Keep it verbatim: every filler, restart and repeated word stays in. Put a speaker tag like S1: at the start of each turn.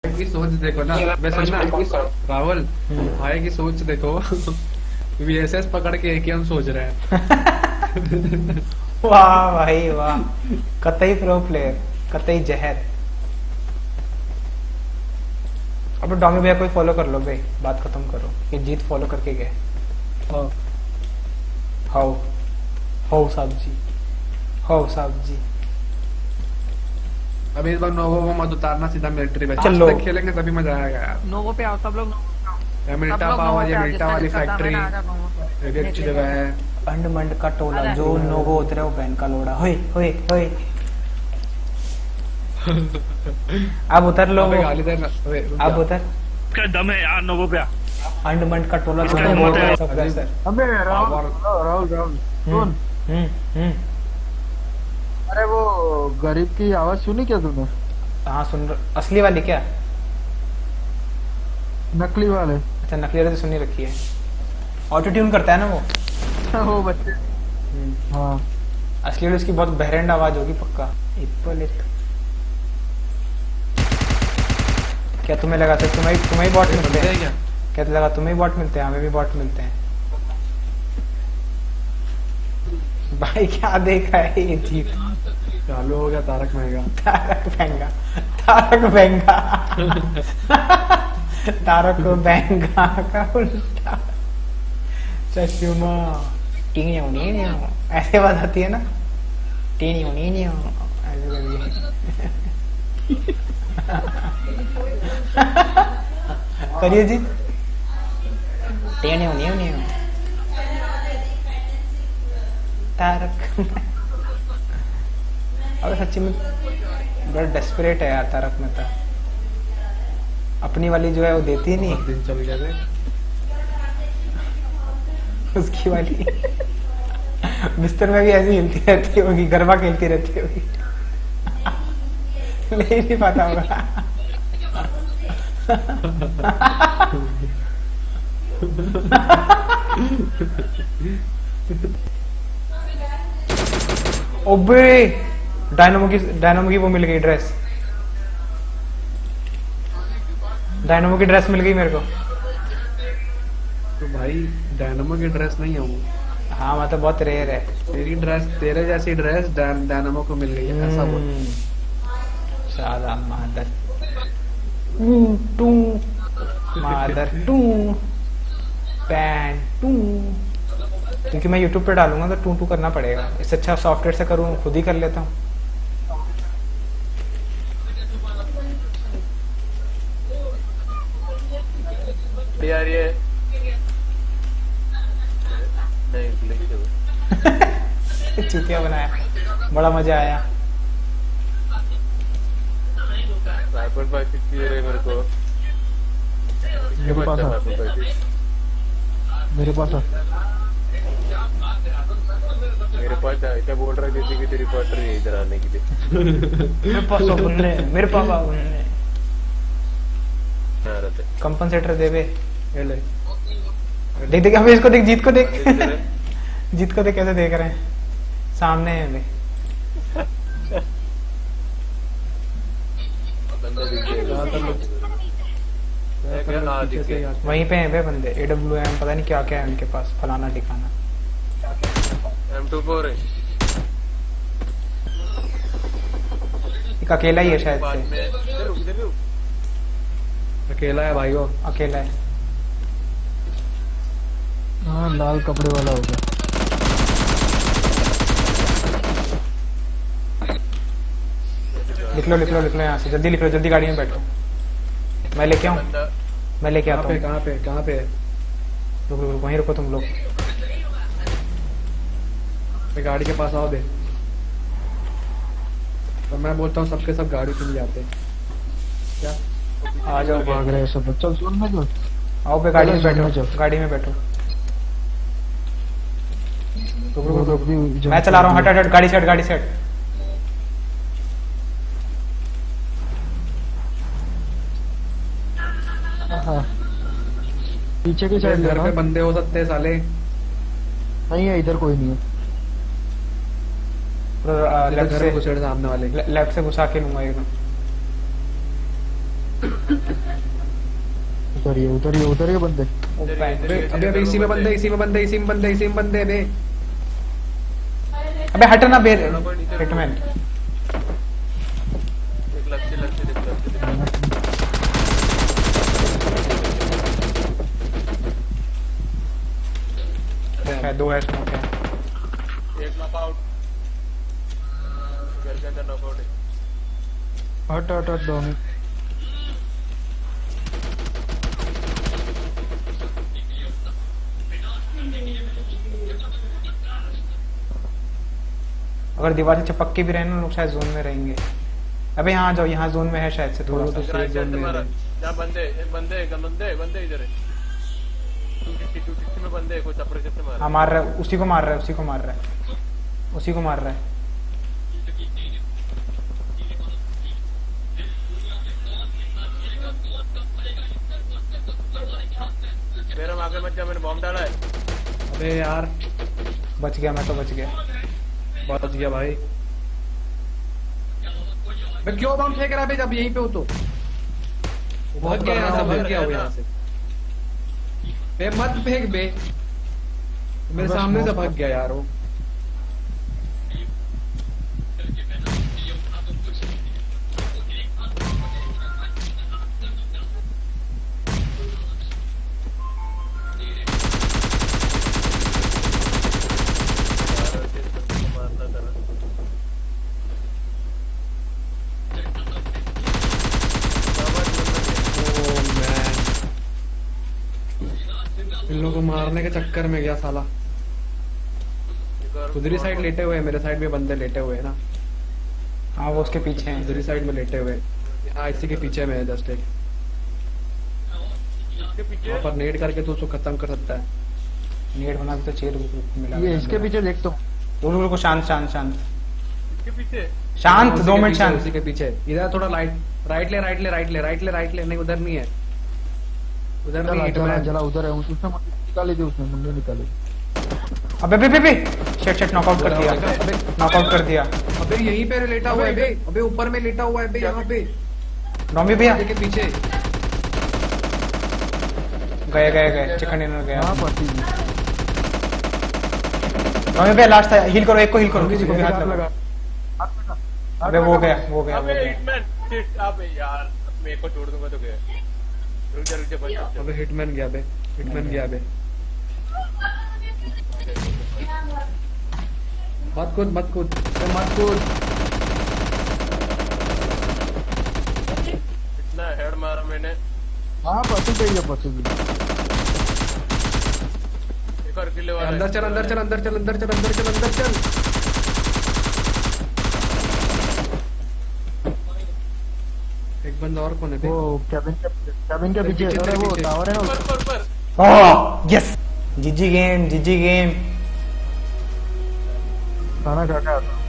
S1: की सोच देखो ना, वैसे ना राहुल भाई की सोच देखो। वीएसएस पकड़ के एक ही हम सोच रहे हैं।
S2: वाह भाई वाह, कतई प्रो प्लेयर, कतई जहर। अब डॉमी भैया कोई फॉलो कर लो भाई, बात खत्म करो। ये जीत फॉलो करके गए। हाउ हाउ साहब जी, हाउ साहब जी।
S1: अभी इस बार नोवो वो मत उतारना, सीधा मिलिट्री में
S2: चलो
S1: खेलेंगे तभी मजा आएगा यार।
S3: नोवो पे आओ सब लोग।
S1: या मिल्टा पावर या मिल्टा वाली फैक्ट्री ये भी अच्छी जगह है।
S2: अंड मंड का टोला जो नोवो उतरे वो बहन का लोड़ा। होए होए होए। अब उतर लो, अब उतर।
S4: क्या दम है यार नोवो पे।
S2: अंड मंड का टोला जो नोवो है सब वैसे।
S5: अबे राहुल राहुल राहुल सुन।
S2: हम्म हम्म।
S5: अरे वो गरीब की आवाज सुनी क्या तूने?
S2: हाँ सुन। असली वाली क्या?
S5: नकली वाले?
S2: अच्छा नकली वाले तो सुनी रखी है। ऑटो ट्यून करता है ना वो।
S5: वो बच्चे। हाँ
S2: असली वाली उसकी बहुत बहरेंड आवाज होगी पक्का। इप्पलित। क्या तुम्हें लगा था तुम्हें तुम्हें बॉट मिलते हैं क्या? क्या लगा तुम्हें बॉट मिलते हैं? हमें भी बॉट मिलते हैं भाई। क्या देखा है ये जीत?
S1: चालू हो गया तारक महंगा।
S2: तारक महंगा, तारक महंगा। तारक महंगा का उल्टा चश्मा। टीनियो नीनियो ऐसे बात आती है ना, टीनियो नीनियो करिए जी। टीनियो नीनियो तारक। अब सच्ची में बड़ा डेस्परेट है यार तारक मेहता। अपनी वाली जो है वो देती ही नहीं।
S1: दिन चल गए
S2: उसकी वाली बिस्तर में भी ऐसी हिलती रहती होगी, गरबा खेलती रहती होगी। ले नहीं पाता होगा। ओबे डायनामो की डायनामो की वो मिल गई ड्रेस। डायनामो की ड्रेस मिल गई मेरे को।
S1: तो भाई डायनामो की ड्रेस नहीं है वो।
S2: हाँ मतलब बहुत रेयर है।
S1: तेरी ड्रेस, तेरे जैसी ड्रेस डायनामो को मिल गई है, ऐसा बोल।
S2: साला मादर टू मादर टू पैन टू। क्योंकि मैं यूट्यूब पे डालूंगा तो टू टू करना पड़ेगा। इससे अच्छा सॉफ्टवेयर से करूँ, खुद ही कर लेता हूँ।
S6: यार ये
S2: चुतिया बनाया, बड़ा मजा आया।
S6: मेरे को
S5: मेरे पास मेरे पास
S6: मेरे पास क्या बोल रहा है जैसे कि तेरी पार्टनर है इधर आने के लिए।
S2: मेरे पास बुनने, मेरे पास बुनने। कंपनसेटर दे बे। ले देख देख अभी इसको देख, जीत को देख। जीत को देख कैसे देख रहे हैं, सामने है बे। वहीं पे हैं बे बंदे। ए डब्ल्यू एम पता नहीं क्या क्या है उनके पास, फलाना ठिकाना।
S6: एम टू फोर है।
S2: एक अकेला ही है शायद से।
S1: अकेला है भाई वो,
S2: अकेला है।
S5: हाँ लाल कपड़े वाला होगा।
S2: लिख लो लिख लो लिख लो यहाँ से, जल्दी लिख लो, जल्दी गाड़ी में बैठो। मैं लेके आऊँ, मैं लेके आता हूँ।
S1: कहाँ पे कहाँ पे?
S2: रुक रुक वहीं रुको तुम लोग।
S1: गाड़ी के पास आओ बे। तो मैं बोलता हूँ सबके सब गाड़ी पे नहीं जाते क्या?
S2: आ जाओ,
S5: भाग रहे सब। चल सुन में जो
S2: आओ बे, गाड़ी में बैठो, गाड़ी में बैठो। रुक रुक रुक, मैं चला रहा हूँ। हट हट हट, गाड़ी से हट, गाड़ी से हट।
S5: हाँ पीछे की साइड
S1: घर पे बंदे हो सकते हैं साले।
S5: नहीं है इधर कोई नहीं है।
S2: लेफ्ट से
S1: सामने वाले
S2: लेफ्ट से घुसा के लूंगा एकदम।
S5: उधर ही उधर ही उधर ही बंदे।
S2: ओ पैन
S1: अबे अबे अबे इसी में बंदे इसी में बंदे इसी में बंदे इसी में बंदे बे।
S2: अबे हट ना बेर हिटमैन।
S6: एक लक्ष्य लक्ष्य दिख लक्ष्य दिख
S2: है दो है स्मोक है।
S6: एक नॉकआउट घर के अंदर नॉकआउट है।
S5: हट हट हट दो मिनट।
S2: अगर दीवार से चिपक के भी रहना लोग शायद जोन में रहेंगे। अबे यहाँ आ जाओ, यहाँ जोन में है शायद से थोड़ा सा।
S6: राइट साइड से मारा जहाँ बंदे एक बंदे एक बंदे बंदे इधर है। टू सिक्सटी टू सिक्सटी में बंदे कोई सप्रेसर से मारा।
S2: हाँ मार रहा है, उसी को मार रहा है, उसी को मार रहा है, उसी को मार रहा है।
S6: मेरा आगे मत जा, मैंने बॉम्ब डाला है।
S1: अबे यार
S2: बच गया, मैं तो बच गया।
S1: बच गया भाई। मैं क्यों बम फेंक रहा है जब यहीं पे हो तो? भाग गया यहाँ से, भाग गया हो यहाँ से। बे मत फेंक बे, मेरे सामने से भाग गया यार वो। इन लोगों को मारने के चक्कर में गया साला। उधरी साइड लेटे हुए हैं, मेरे साइड में बंदे लेटे हुए हैं ना।
S2: हाँ वो उसके पीछे हैं।
S1: उधरी साइड में लेटे हुए। हाँ इसी के पीछे में है जस्ट एक। वहाँ पर नेट करके तो उसको खत्म कर सकता है।
S2: नेट होना भी तो चाहिए। रुक मिला।
S5: ये इसके पीछे देख तो।
S2: रुक रुक शांत शांत शांत
S6: इसके पीछे
S2: शांत, दो मिनट
S1: उसी
S2: शांत।
S1: के पीछे इधर थोड़ा लाइट राइट ले राइट ले राइट ले राइट ले राइट ले। नहीं उधर नहीं है, उधर नहीं
S5: जला
S1: है।
S5: जला
S1: हिटमैन
S5: जला उधर है। उसने मुंडी निकाली थी, उसने मुंडी निकाली।
S2: अबे बे बे बे शेट शेट नॉकआउट कर दिया,
S1: अबे
S2: नॉकआउट कर दिया।
S1: अबे यहीं पे लेटा हुआ है बे। अबे ऊपर में लेटा हुआ है बे, यहाँ पे
S2: नॉमी भैया
S1: के पीछे।
S2: गए गए गए चिकन डिनर गया।
S5: हाँ पति
S2: नॉमी भैया लास्ट था, हील करो, एक को हील करो, किसी को भी हाथ लगा। अबे वो गया वो गया वो
S6: अबे
S2: गया।
S6: Hitman shit. अबे यार मैं को छोड़ दूंगा तो गया। रुक जा रुक जा बच।
S1: अबे हिटमैन गया बे, हिटमैन गया बे। मत कूद मत कूद अबे मत कूद।
S6: इतना हेड मारा मैंने।
S5: हाँ पति चाहिए पति भी।
S6: एक और किले वाला
S1: अंदर चल अंदर चल अंदर चल अंदर चल अंदर चल अंदर चल। एक बंदा और कौन है बे?
S5: वो कैबिन के कैबिन के पीछे।
S1: पीछे,
S5: अरे वो
S1: पीछे।
S5: टावर है ना
S6: पर
S5: उसके।
S6: पर पर
S2: oh yes, G G game G G game.
S5: खाना खा के आता हूँ।